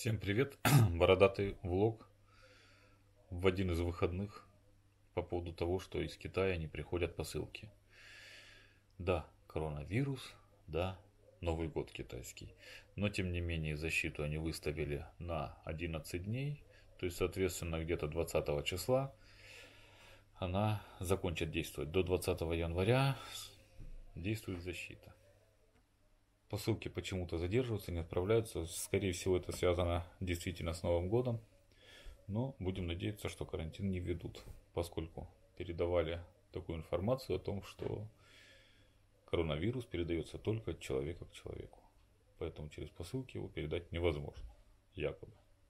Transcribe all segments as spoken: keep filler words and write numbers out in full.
Всем привет! Бородатый влог в один из выходных по поводу того, что из Китая не приходят посылки. Да, коронавирус, да, Новый год китайский. Но тем не менее защиту они выставили на одиннадцать дней. То есть, соответственно, где-то двадцатого числа она закончит действовать. До двадцатого января действует защита. Посылки почему-то задерживаются, не отправляются. Скорее всего, это связано действительно с Новым годом. Но будем надеяться, что карантин не введут, поскольку передавали такую информацию о том, что коронавирус передается только от человека к человеку. Поэтому через посылки его передать невозможно. Якобы.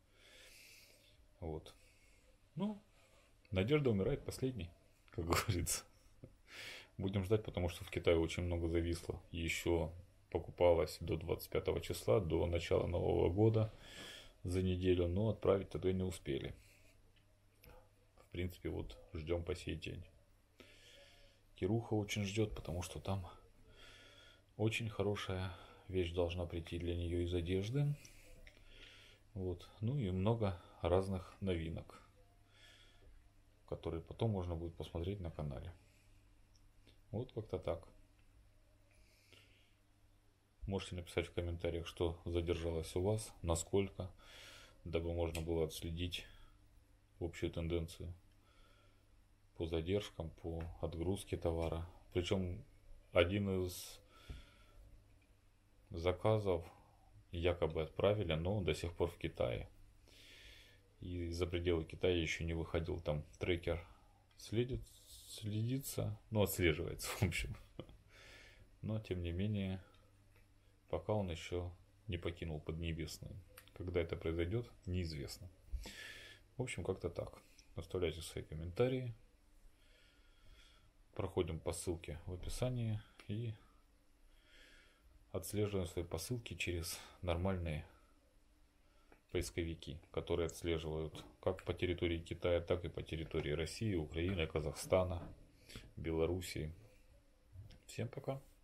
Вот. Ну, надежда умирает последней, как говорится. Будем ждать, потому что в Китае очень много зависло. Еще покупалось до двадцать пятого числа, до начала Нового года за неделю, но отправить тогда не успели. В принципе, вот ждем по сей день. Кируха очень ждет, потому что там очень хорошая вещь должна прийти для нее из одежды. Вот. Ну и много разных новинок, которые потом можно будет посмотреть на канале. Вот как-то так. Можете написать в комментариях, что задержалось у вас, насколько, дабы можно было отследить общую тенденцию по задержкам, по отгрузке товара. Причем один из заказов якобы отправили, но до сих пор в Китае. И за пределы Китая еще не выходил, там трекер следит, следится, ну отслеживается в общем. Но тем не менее, пока он еще не покинул Поднебесную. Когда это произойдет, неизвестно. В общем, как-то так. Оставляйте свои комментарии. Проходим по ссылке в описании и отслеживаем свои посылки через нормальные поисковики, которые отслеживают как по территории Китая, так и по территории России, Украины, Казахстана, Белоруссии. Всем пока!